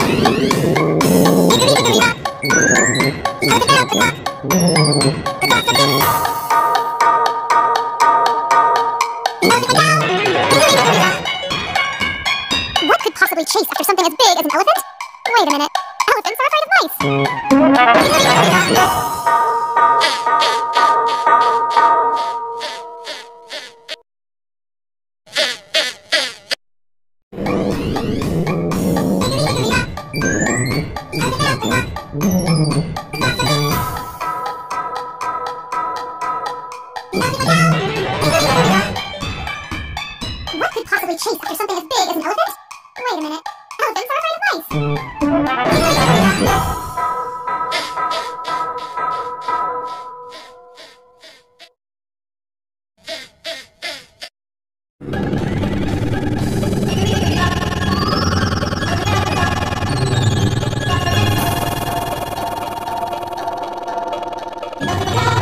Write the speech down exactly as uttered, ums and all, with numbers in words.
What could possibly chase after something as big as an elephant? Wait a minute. Elephants are afraid of mice. What could possibly chase after something as big as an elephant? Wait a minute. Elephants are afraid of mice. What